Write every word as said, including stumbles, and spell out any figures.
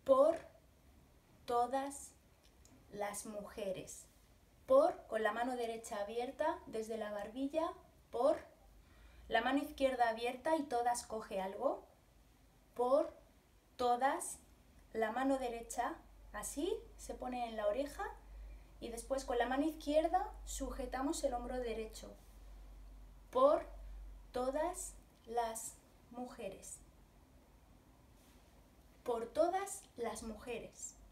por todas las mujeres. Por, con la mano derecha abierta desde la barbilla, por, la mano izquierda abierta y todas coge algo, por todas, la mano derecha así, se pone en la oreja y después con la mano izquierda sujetamos el hombro derecho, por todas las mujeres, por todas las mujeres.